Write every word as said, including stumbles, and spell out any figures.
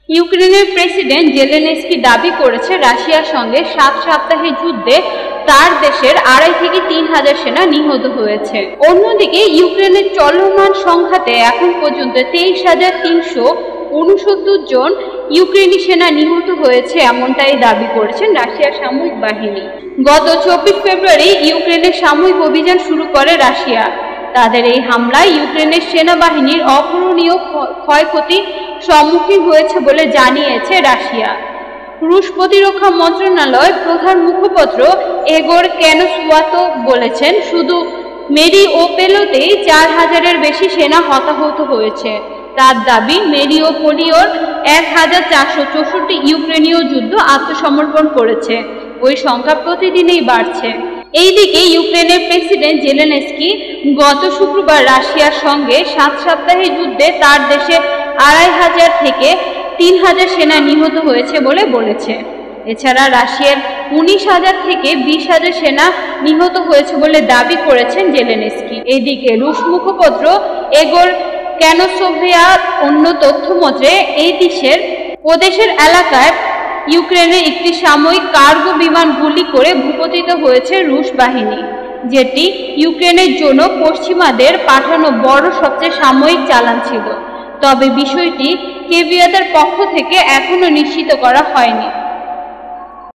ইউক্রেনের president Zelensky দাবি করেছে রাশিয়ার সঙ্গে সাত সপ্তাহের যুদ্ধে তার দেশের আড়াই থেকে তিন হাজার সেনা নিহত হয়েছে। অন্যদিকে ইউক্রেনের চলমান সংঘাতে এখন পর্যন্ত তেইশ হাজার তিনশো উনসত্তর জন ইউক্রেনি সেনা নিহত হয়েছে, এমনটাই দাবি করেছেন রাশিয়ার সামরিক বাহিনী। গত চব্বিশ ফেব্রুয়ারি ইউক্রেনের সামরিক অভিযান শুরু করে রাশিয়া। তাদের এই হামলায় ইউক্রেনের সেনাবাহিনীর অপূরণীয় ক্ষয়ক্ষতি সম্মুখীন হয়েছে বলে জানিয়েছে রাশিয়া। রুশ প্রতিরক্ষা মন্ত্রণালয় প্রধান মুখপাত্র এগোর কেনসওয়াতো বলেছেন, শুধু মেরিওপোলেতেই চার হাজারের বেশি সেনা হতাহত হয়েছে। তার দাবি, মেরিওপোলিওর এক হাজার চারশো চৌষট্টি ইউক্রেনীয় যুদ্ধ আত্মসমর্পণ করেছে। ওই সংখ্যা প্রতিদিনই বাড়ছে। এইদিকে ইউক্রেনের প্রেসিডেন্ট জেলেনস্কি গত শুক্রবার রাশিয়ার সঙ্গে সাত সপ্তাহের যুদ্ধে তার দেশে আড়াই হাজার থেকে তিন হাজার সেনা নিহত হয়েছে বলে বলেছে। এছাড়া রাশিয়ার উনিশ হাজার থেকে বিশ হাজার সেনা নিহত হয়েছে বলে দাবি করেছেন জেলেনস্কি। এদিকে রুশ মুখপাত্র এগোর কেনসোভিয়া অন্য তথ্য মতে এই দেশের ওদেশের এলাকায় ইউক্রেনের একটি সামরিক কার্গো বিমান গুলি করে ভূপতিত হয়েছে রুশ বাহিনী, যেটি ইউক্রেনের জন্য পশ্চিমাদের পাঠানো বড় সবচেয়ে সামরিক চালান ছিল। তবে বিষয়টি কিয়েভের পক্ষ থেকে এখনো নিশ্চিত করা হয়নি।